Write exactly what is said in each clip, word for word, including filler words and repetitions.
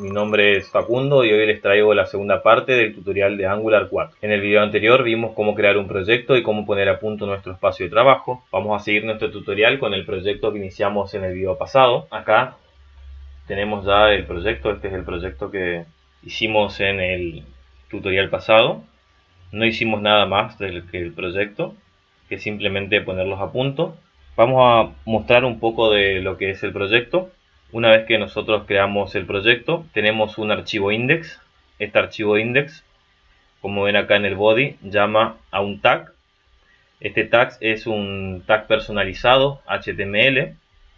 mi nombre es Facundo y hoy les traigo la segunda parte del tutorial de Angular cuatro. En el video anterior vimos cómo crear un proyecto y cómo poner a punto nuestro espacio de trabajo. Vamos a seguir nuestro tutorial con el proyecto que iniciamos en el video pasado. Acá tenemos ya el proyecto, este es el proyecto que hicimos en el tutorial pasado. No hicimos nada más del que el proyecto, que simplemente ponerlos a punto. Vamos a mostrar un poco de lo que es el proyecto. Una vez que nosotros creamos el proyecto, tenemos un archivo index. Este archivo index, como ven acá en el body, llama a un tag. Este tag es un tag personalizado H T M L.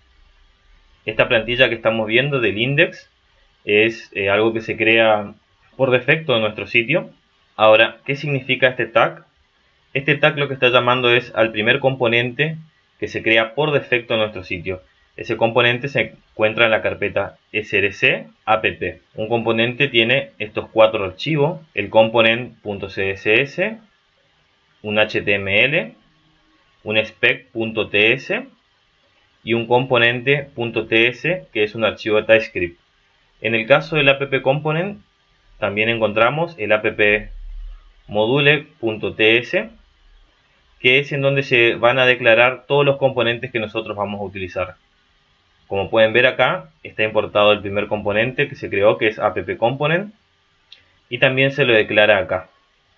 Esta plantilla que estamos viendo del index es eh, algo que se crea por defecto en nuestro sitio. Ahora, ¿qué significa este tag? Este tag lo que está llamando es al primer componente que se crea por defecto en nuestro sitio. Ese componente se encuentra en la carpeta src app. Un componente tiene estos cuatro archivos: el component.css, un H T M L, un spec.ts y un componente.ts, que es un archivo de TypeScript. En el caso del app component también encontramos el app module.ts, que es en donde se van a declarar todos los componentes que nosotros vamos a utilizar. Como pueden ver acá, está importado el primer componente que se creó, que es app component, y también se lo declara acá.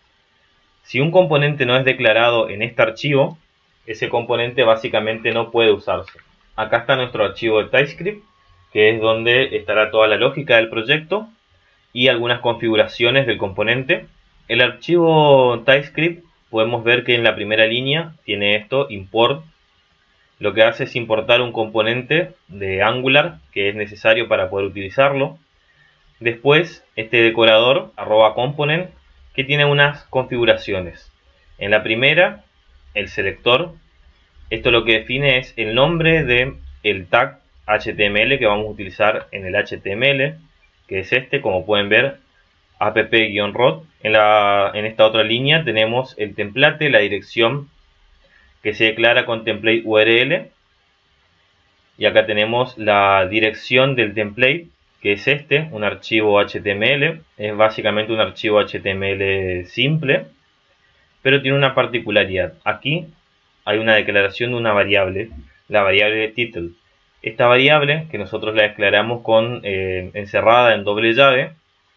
Si un componente no es declarado en este archivo, ese componente básicamente no puede usarse. Acá está nuestro archivo de TypeScript, que es donde estará toda la lógica del proyecto y algunas configuraciones del componente. El archivo TypeScript, podemos ver que en la primera línea tiene esto, import. Lo que hace es importar un componente de Angular que es necesario para poder utilizarlo. Después, este decorador, arroba component, que tiene unas configuraciones. En la primera, el selector. Esto lo que define es el nombre del tag H T M L que vamos a utilizar en el H T M L, que es este, como pueden ver, app-rod. En, la, en esta otra línea tenemos el template, la dirección que se declara con template U R L, y acá tenemos la dirección del template, que es este, un archivo H T M L. Es básicamente un archivo H T M L simple, pero tiene una particularidad. Aquí hay una declaración de una variable, la variable title. Esta variable, que nosotros la declaramos con eh, encerrada en doble llave,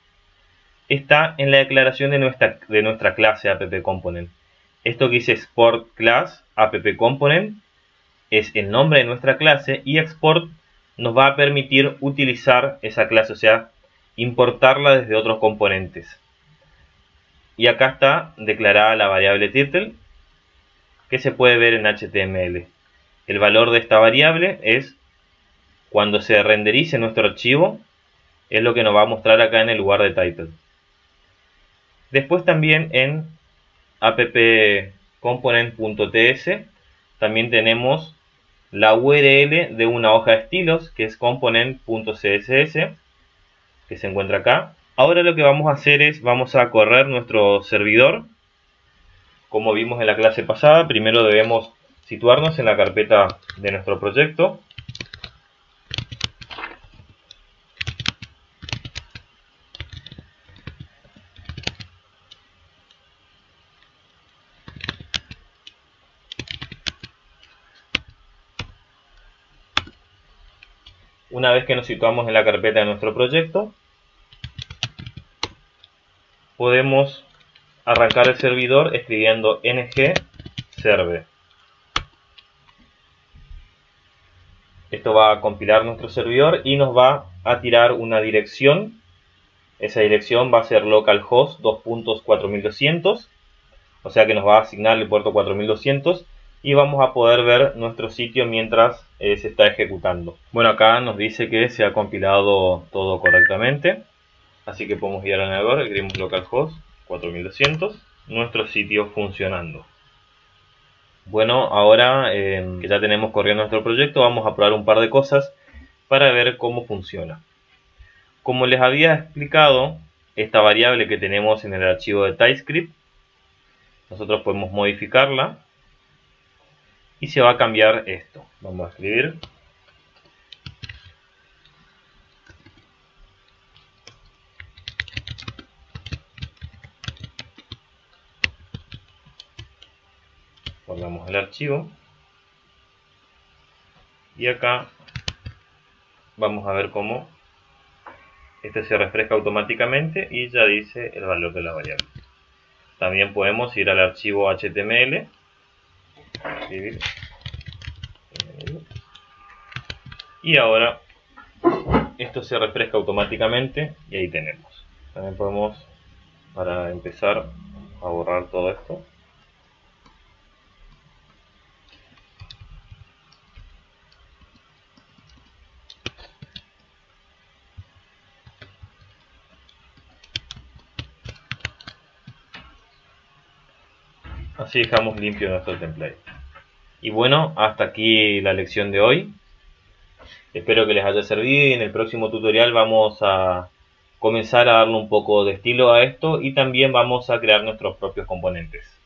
está en la declaración de nuestra, de nuestra clase app-component. Esto que dice export class app-component es el nombre de nuestra clase, y export nos va a permitir utilizar esa clase, o sea, importarla desde otros componentes. Y acá está declarada la variable title, que se puede ver en H T M L. El valor de esta variable es cuando se renderice nuestro archivo, es lo que nos va a mostrar acá en el lugar de title. Después también en app-component.ts también tenemos la U R L de una hoja de estilos, que es component.css, que se encuentra acá. Ahora lo que vamos a hacer es, vamos a correr nuestro servidor. Como vimos en la clase pasada, primero debemos situarnos en la carpeta de nuestro proyecto. Una vez que nos situamos en la carpeta de nuestro proyecto, podemos arrancar el servidor escribiendo ng server. Esto va a compilar nuestro servidor y nos va a tirar una dirección. Esa dirección va a ser localhost dos punto cuatro mil doscientos, o sea que nos va a asignar el puerto cuatro mil doscientos, y vamos a poder ver nuestro sitio mientras eh, se está ejecutando. Bueno, acá nos dice que se ha compilado todo correctamente, así que podemos ir al navegador, escribimos localhost cuatro mil doscientos, nuestro sitio funcionando. Bueno, ahora eh, que ya tenemos corriendo nuestro proyecto, vamos a probar un par de cosas para ver cómo funciona. Como les había explicado, esta variable que tenemos en el archivo de TypeScript, nosotros podemos modificarla y se va a cambiar esto. Vamos a escribir guardamos el archivo y acá vamos a ver cómo este se refresca automáticamente y ya dice el valor de la variable. También podemos ir al archivo H T M L, escribir, y ahora esto se refresca automáticamente y ahí tenemos. También podemos, para empezar, a borrar todo esto. Así dejamos limpio nuestro template. Y bueno, hasta aquí la lección de hoy. Espero que les haya servido y en el próximo tutorial vamos a comenzar a darle un poco de estilo a esto y también vamos a crear nuestros propios componentes.